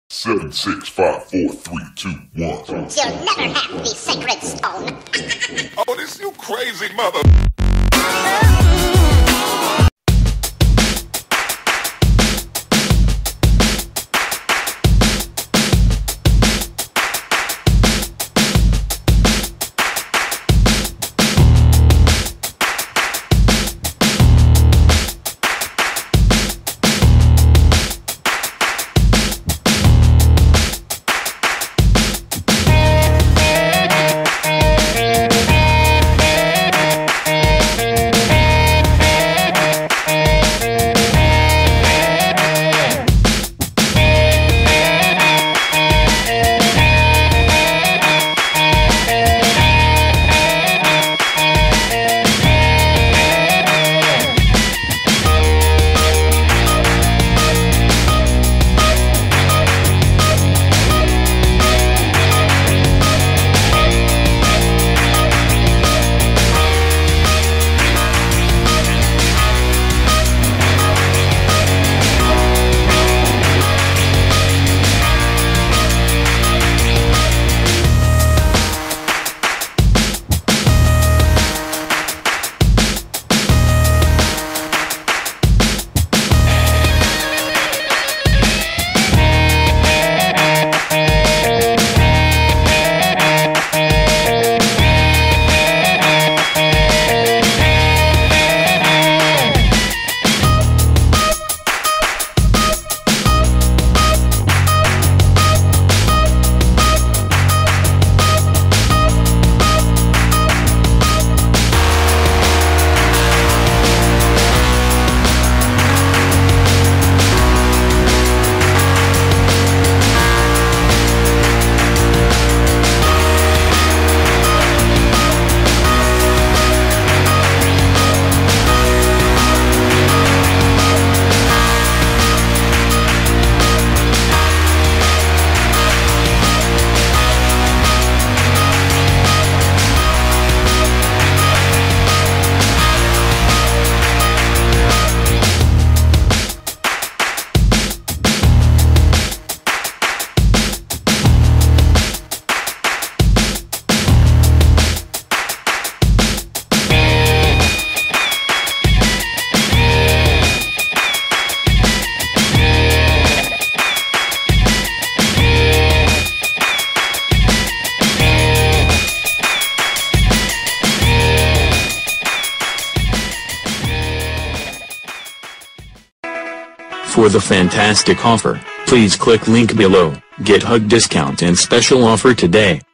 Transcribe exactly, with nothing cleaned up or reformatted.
Seven, six, five, four, three, two, one. You'll never have the sacred stone. Oh, this you crazy mother. For the fantastic offer, please click link below, get hug discount and special offer today.